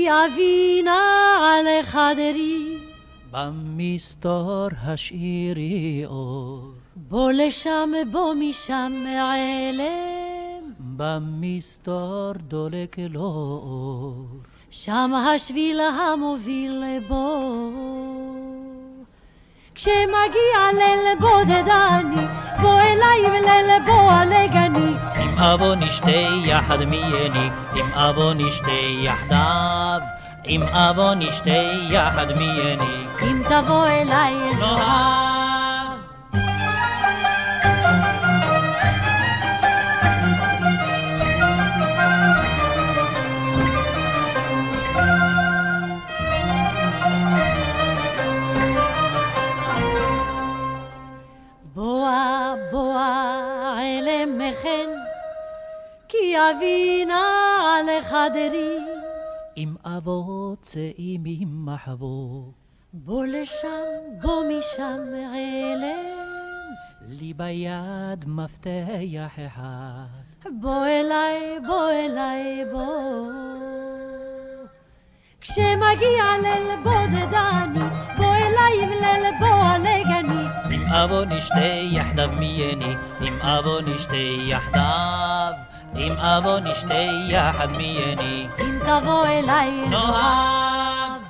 אבי נעל חדרי, במסתור השאירי אור, בוא לשם בוא משם מעלם, במסתור דולק לו אור, שם השביל המוביל בו. כשמגיע ליל בודדני, בוא אליי וליל בוא עלגני. אם אבוא נשתה יחד מייני, אם אבוא נשתה יחדיו, אם אבוא נשתה יחד מייני, אם תבוא אליי נאהב. כי אבי נעל חדרי, אם אבוא צאי ממחבוא, בוא לשם בוא משם מעלם, לי ביד מפתח אחד, בוא אליי בוא. כשמגיע ליל בודדני, בוא אליי וליל בוא עלגני. אם אבוא נשתה יחדיו מייני, אם אבוא נשתה יחדיו, אם אבוא נשתה יחד מייני, אם תבוא אליי נאהב.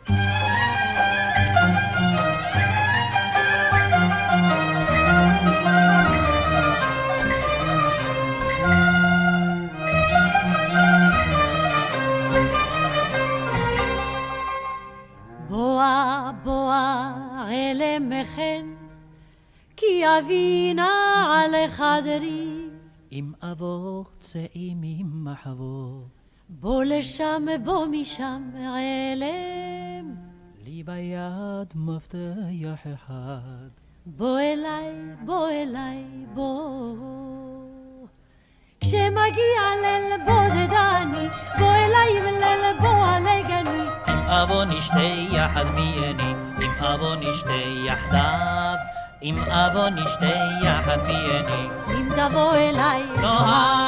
בואה אלה מחן, כי אבי נעל חדרי, אם אבוא צאי ממחבוא, בוא לשם בוא משם מעלם, לי ביד מפתח אחד, בוא אליי בוא. כשמגיע ליל בודדני, בוא אליי וליל בוא עלגני. אם אבוא נשתה יחד מייני, אם אבוא נשתה יחדיו, אם אבוא נשתה יחד מייני, אם תבוא אליי נאהב.